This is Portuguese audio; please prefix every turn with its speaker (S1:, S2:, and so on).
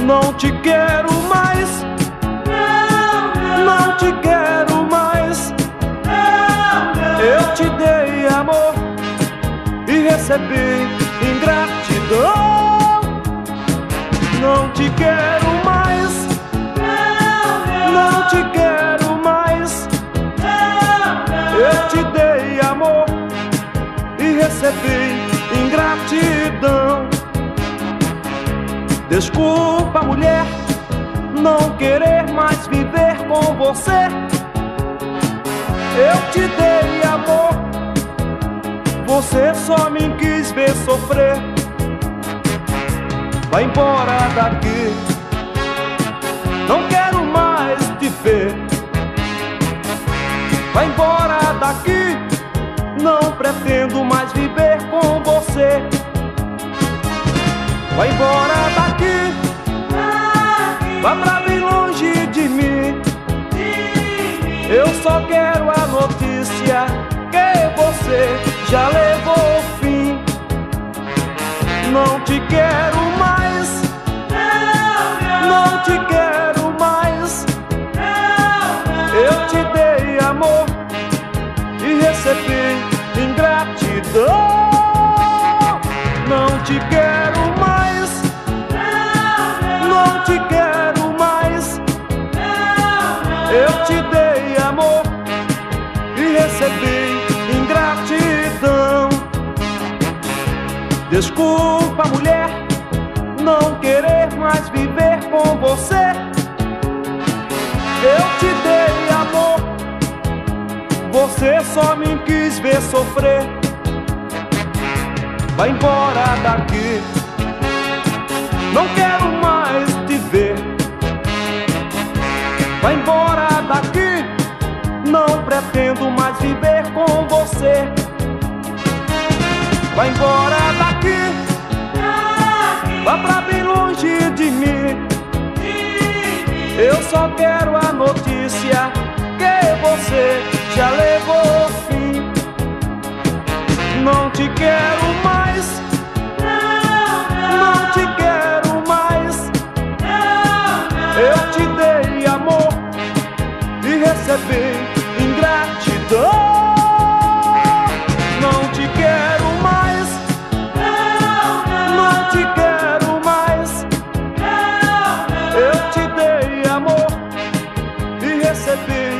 S1: Não te quero mais, não te quero mais. Eu te dei amor e recebi ingratidão. Não te quero mais, não te quero mais. Eu te dei amor e recebi ingratidão. Desculpa, mulher, não querer mais viver com você. Eu te dei amor, você só me quis ver sofrer. Vai embora daqui, não quero mais te ver. Vai embora daqui, não pretendo mais viver com você. Vai embora daqui, vá pra bem longe de mim. Eu só quero a notícia que você já levou ao fim. Não te quero mais, não te quero mais. Eu te dei amor e recebi ingratidão. Não te quero mais, não te quero mais. Eu te dei amor e recebi ingratidão. Desculpa, mulher, não querer mais viver com você. Eu te dei amor, você só me quis ver sofrer. Vai embora daqui, não quero mais te ver. Vai embora daqui, não pretendo mais viver com você. Vai embora daqui, vá pra bem longe de mim. Eu só quero a notícia que você já levou ao fim. Não te quero mais, não te quero mais. Eu te dei amor e recebi ingratidão. Não te quero mais, não te quero mais. Eu te dei amor e recebi